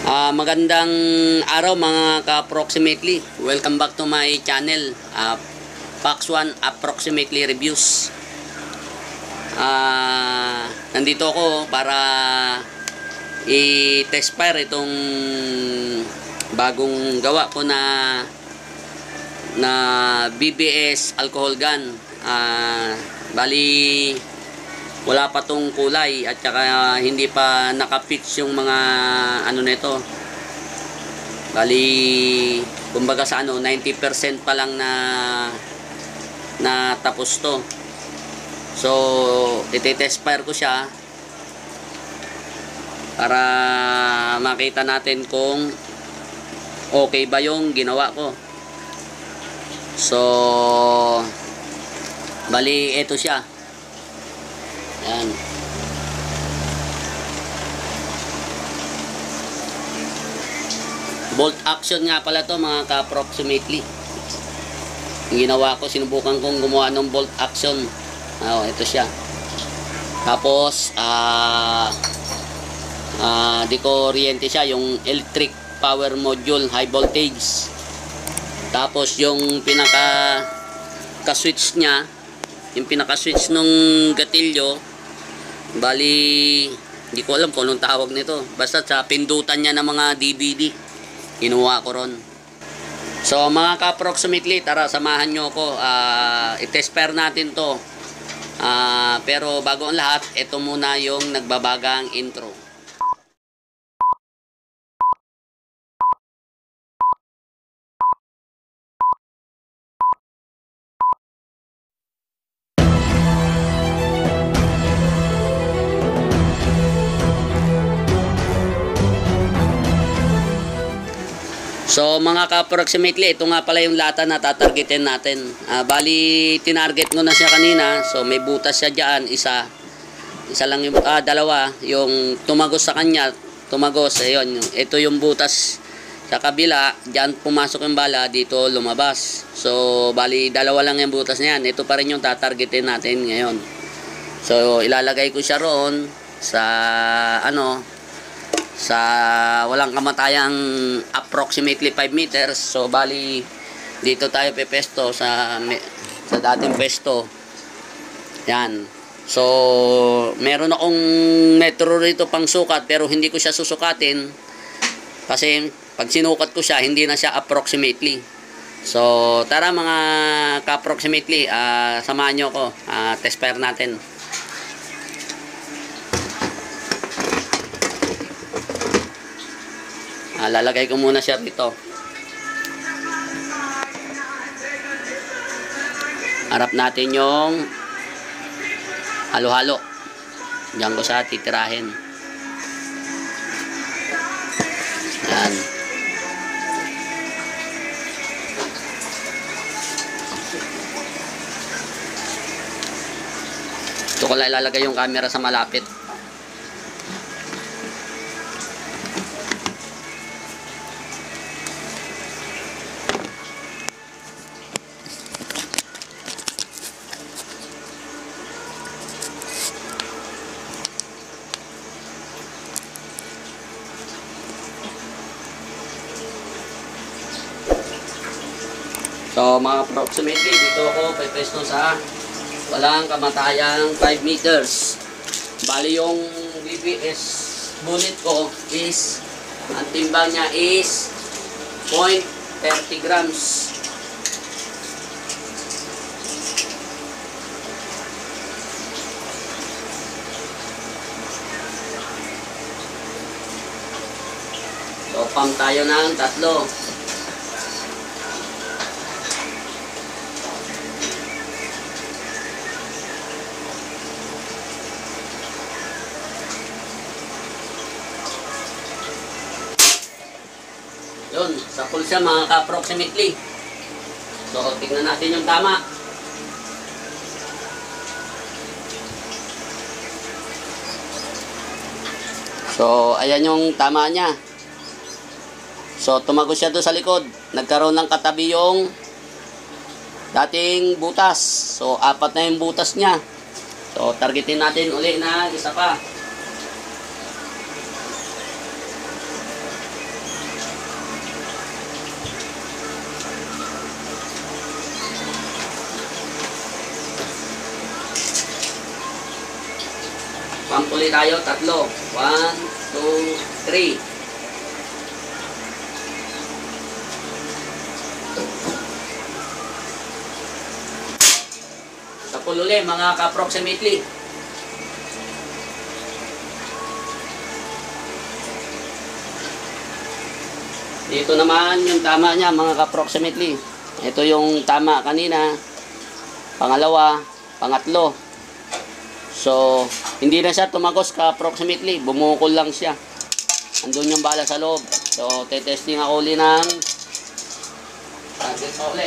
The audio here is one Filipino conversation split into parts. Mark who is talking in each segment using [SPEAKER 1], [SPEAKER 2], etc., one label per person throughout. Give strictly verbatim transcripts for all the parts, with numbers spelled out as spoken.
[SPEAKER 1] Uh, magandang araw mga ka-approximately. Welcome back to my channel, uh, Pax one Approximately Reviews. Uh, nandito ako para i-test fire itong bagong gawa ko na na B B S alcohol gun. Uh, bali wala pa tong kulay at saka hindi pa nakapits yung mga ano nito. Bali kumbaga sa ano ninety percent pa lang na na tapos to. So ite-test fire ko siya para makita natin kung okay ba yung ginawa ko. So bali ito siya. Yan. Bolt action nga pala to mga ka-approximately. Yung ginawa ko, sinubukan kong gumawa ng bolt action. Oh, ito siya. Tapos ah uh, uh, di ko oriente siya, yung electric power module high voltage. Tapos yung pinaka ka-switch niya, yung pinaka-switch nung gatilyo, bali hindi ko alam kung anong tawag nito, basta sa pindutan niya ng mga D V D kinuha ko ron. So mga ka-approximately, tara samahan nyo ako, uh, i-test fire natin to. Uh, pero bago ang lahat, ito muna yung nagbabagang intro. So mga ka-approximately, ito nga pala yung lata na tatargetin natin. Uh, bali, tinarget ko na siya kanina. So may butas siya dyan, isa. Isa lang yung, ah, dalawa. Yung tumagos sa kanya, tumagos. Ayun, ito yung butas sa kabila. Dyan pumasok yung bala, dito lumabas. So bali, dalawa lang yung butas niyan. Ito pa rin yung tatargetin natin ngayon. So ilalagay ko siya roon sa ano, sa walang kamatayang approximately five meters. So bali dito tayo pepesto sa sa dating pesto. Yan. So meron akong metro rito pang sukat, pero hindi ko siya susukatin kasi pag sinukat ko siya hindi na siya approximately. So tara mga ka-approximately, uh, samahan nyo ko, uh, test fire natin. Ah, lalagay ko muna siya dito. Harap natin yung halo-halo. Diyan ko sa titirahin. Yan. Ito ko lang ilalagay yung camera sa malapit. So mga approximately, dito ako pepesto sa walang kamatayang five meters. Bali yung B B S bullet ko is, ang timbang niya is zero point three zero grams. So pump tayo ng tatlo. Yun, sa full siya mga ka-approximately. So, tingnan natin yung tama. So, ayan yung tama niya. So, tumagos siya doon sa likod. Nagkaroon ng katabi yung dating butas. So, apat na yung butas niya. So, targetin natin uli na isa pa. ulit tayo, tatlo. One, two, three. Sapul ulit mga ka-approximately. Dito naman yung tama niya mga ka-approximately. Ito yung tama kanina. Pangalawa, pangatlo. So, hindi na siya tumagos ka-approximately. Bumukol lang siya. Andun yung bala sa loob. So, tetesting ako ulit ng target pa ulit.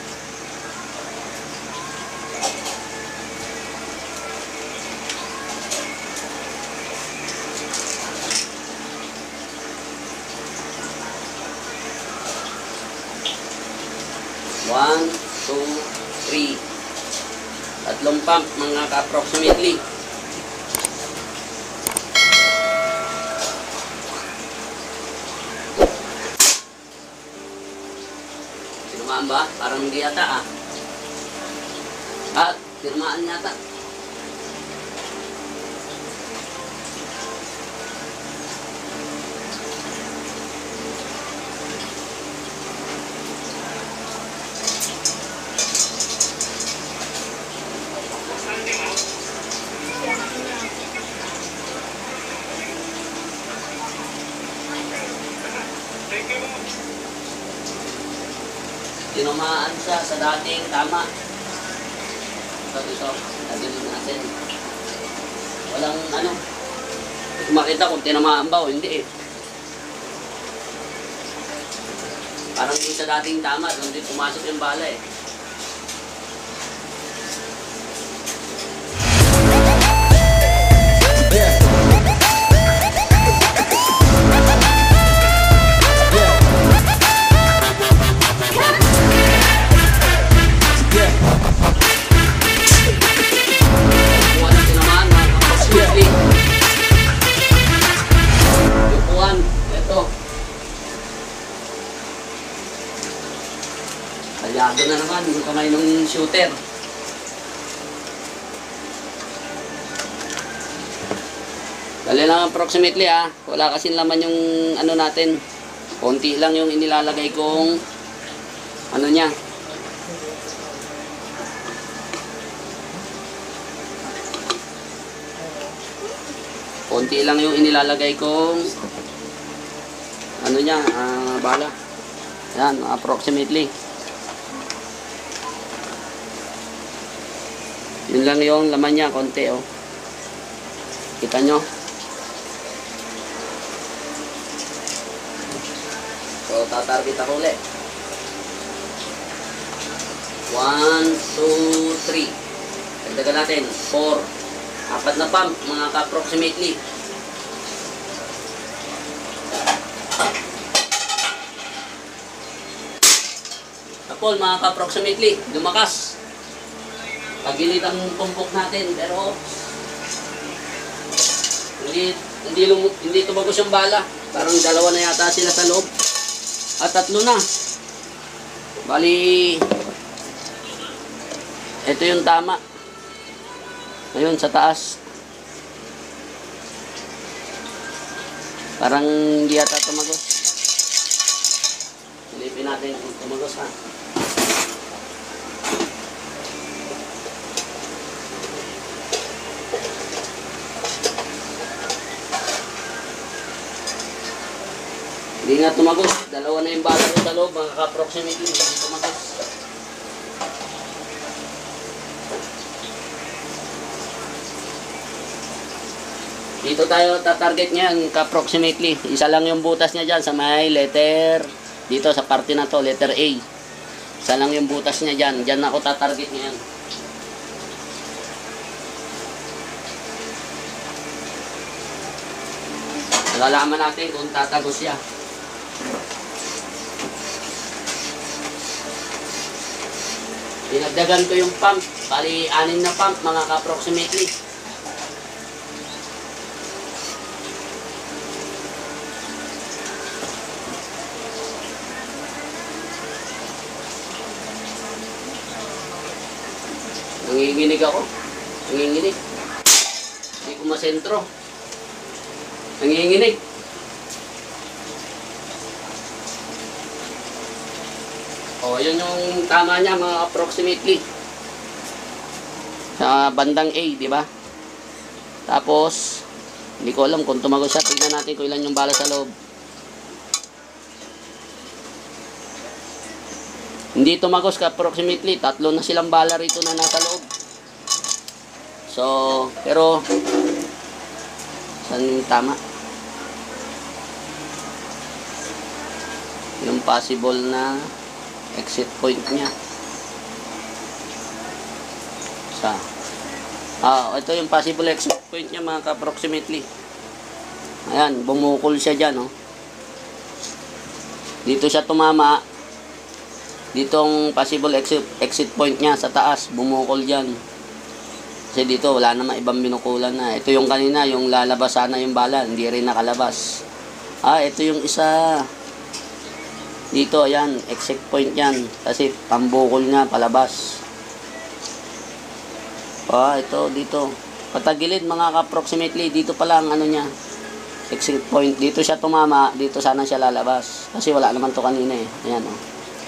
[SPEAKER 1] One, two, three. Tatlong pump mga ka-approximately. Tinumaan ba? Parang hindi yata ah. Ah, tinumaan yata. Tinamaan siya sa dating tama. Ito dito, lagyan natin. Walang ano. Hindi makita kung tinamaan ba o hindi eh. Parang yung sa dating tama, doon din pumasok yung bala eh. Kalyado na naman yung kamay ng shooter. Dali lang approximately ah. Wala kasing laman yung ano natin. Konti lang yung inilalagay kong ano niya. Konti lang yung inilalagay kong ano niya, ah, bala. Yan, approximately. Yun lang yung laman niya, konti oh. Kita nyo? So, tatarget ako ulit. One, two, three. Dagdagan natin. Four. Apat na pump, mga ka-approximately. Tapos, mga ka-approximately. Dumakas. Pagilid ang tumpok natin, pero hindi hindi lum, hindi tumagos yung bala. Parang dalawa na yata sila sa loob. At tatlo na. Bali ito yung tama. Ayun sa taas. Parang hindi yata tumagos. Silipin natin kung tumagos ha. Hindi nga tumagos. Dalawa na yung bala ko sa loob. Mga ka-approximately. Hindi tumagos. Dito tayo tatarget ngayon. Ka-approximately. Isa lang yung butas niya dyan sa may letter. Dito sa parte na to. Letter A. Isa lang yung butas niya dyan. Dyan ako tatarget ngayon. Nalalaman natin kung tatagos siya. Dinagdagan ko yung pump. Bali, anim na pump, mga ka-approximately. Nanginginig ako. Nanginginig. Hindi ko masentro. Nanginginig. O, yun yung tama niya, mga approximately. Sa bandang A, di ba? Tapos, hindi ko alam kung tumagos siya. Tignan natin kung ilan yung bala sa loob. Hindi tumagos ka approximately. Tatlo na silang bala rito na nasa loob. So, pero, saan yung tama? Yung possible na exit point niya. Sa ah, ito yung possible exit point niya, mga ka-approximately. Ayan, bumukol siya dyan, oh. Dito siya tumama. Ditong possible exit, exit point niya sa taas, bumukol dyan. Kasi dito wala naman ibang binukulan na. Ito yung kanina, yung lalabas sana yung bala, hindi rin nakalabas. Ah, ito yung isa. Dito, ayan, exit point yan. Kasi pambukol niya, palabas. Ah, ito, dito. Patagilid, mga ka-approximately. Dito pala ang ano niya. Exit point. Dito siya tumama. Dito sana siya lalabas. Kasi wala naman to kanina eh. Ayan, oh.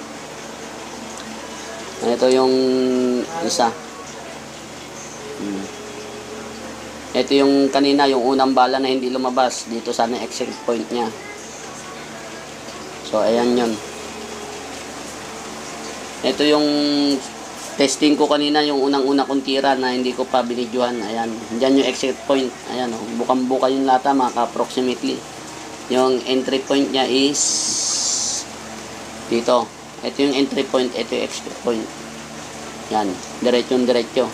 [SPEAKER 1] Ito yung isa. Hmm. Ito yung kanina, yung unang bala na hindi lumabas. Dito sana exit point niya. So, ayan yun. Ito yung testing ko kanina, yung unang-una kong tira na hindi ko pa binidyohan. Ayan. Diyan yung exit point. Ayan, oh. Bukang-buka yung lata, mga ka-approximately. Yung entry point niya is dito. Ito yung entry point, ito yung exit point. Yan. Diretso-diretso.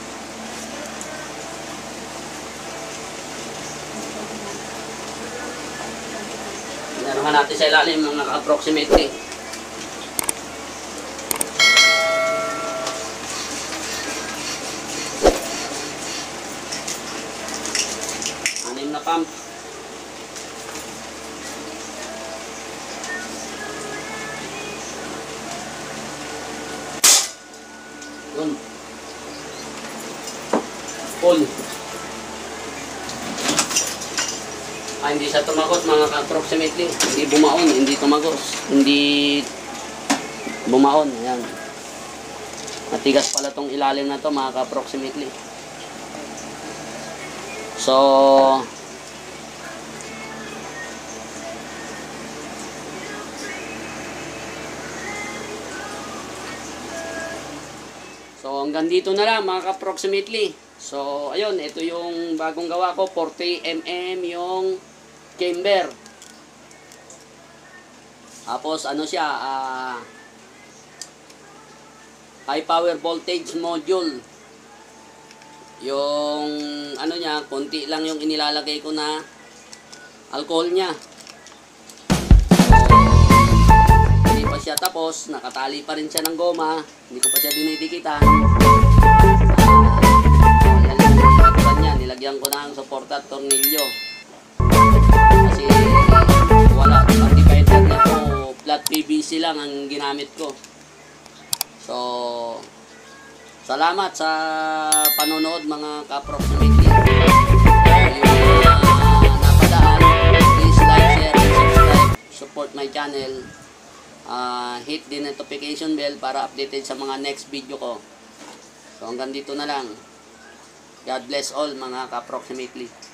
[SPEAKER 1] Naman natin sa ilalim, mga approximately. Anim na pump. Yun. Full. Ah, hindi siya tumagos, mga ka-approximately. Hindi bumaon, hindi tumagos. Hindi bumaon. Ayan. Matigas pala tong ilalim na to, mga ka-approximately. So, So, hanggang dito na lang, mga ka-approximately. So, ayun, ito yung bagong gawa ko, forty millimeter yung chamber. Tapos ano siya, uh, high power voltage module. Yung ano niya, konti lang yung inilalagay ko na alcohol niya. So, hindi pa siya tapos, nakatali pa rin siya ng goma, hindi ko pa siya dinidikitan. Uh, yan, nilagyan ko ng suporta at tornilyo. Kasi wala, anti-fighter na po, flat P V C lang ang ginamit ko. So, salamat sa panonood, mga ka-approximately. Yung uh, napadaan, please like, share, and subscribe. Support my channel. Uh, hit the notification bell para updated sa mga next video ko. So, hanggang dito na lang. God bless all, mga ka-approximately.